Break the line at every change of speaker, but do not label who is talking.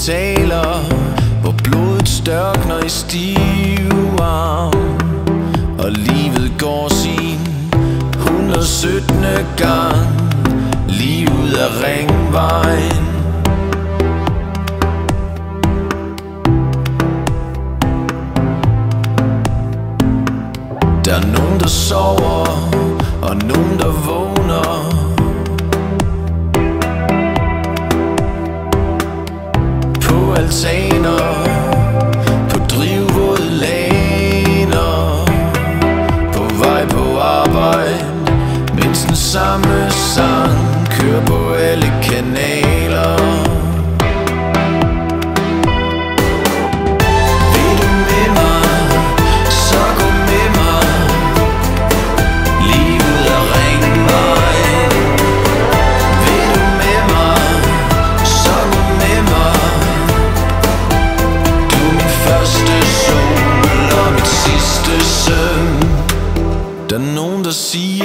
taler, hvor blodet størkner i stive arm, og livet går sin 117. gang lige ud af ringvejen. Der er nogen, der sover, og nogen, der vågner. På altaner, på drivvåde laner, på vej på arbejde, mens den samme sang kører på alle kanaler. Der er nogen, der siger